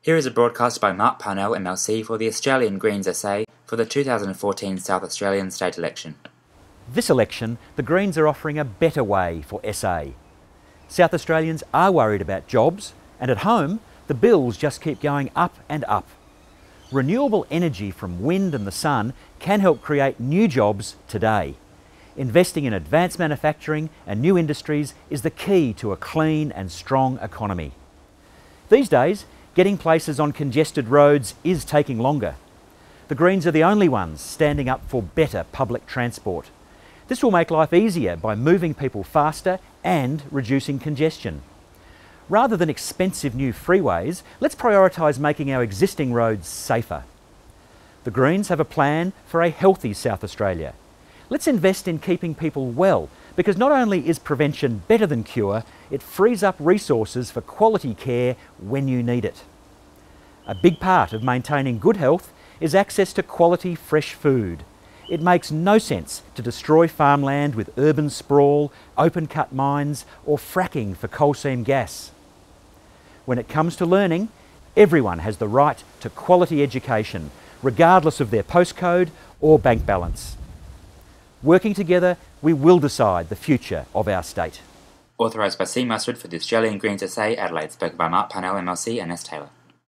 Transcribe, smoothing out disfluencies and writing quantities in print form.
Here is a broadcast by Mark Parnell MLC for the Australian Greens SA for the 2014 South Australian state election. This election, the Greens are offering a better way for SA. South Australians are worried about jobs, and at home, the bills just keep going up and up. Renewable energy from wind and the sun can help create new jobs today. Investing in advanced manufacturing and new industries is the key to a clean and strong economy. These days, getting places on congested roads is taking longer. The Greens are the only ones standing up for better public transport. This will make life easier by moving people faster and reducing congestion. Rather than expensive new freeways, let's prioritise making our existing roads safer. The Greens have a plan for a healthy South Australia. Let's invest in keeping people well, because not only is prevention better than cure, it frees up resources for quality care when you need it. A big part of maintaining good health is access to quality fresh food. It makes no sense to destroy farmland with urban sprawl, open-cut mines, or fracking for coal seam gas. When it comes to learning, everyone has the right to quality education, regardless of their postcode or bank balance. Working together, we will decide the future of our state. Authorised by C. Mussared for the Australian Greens SA, Adelaide, spoken by Mark Parnell MLC and S. Taylor.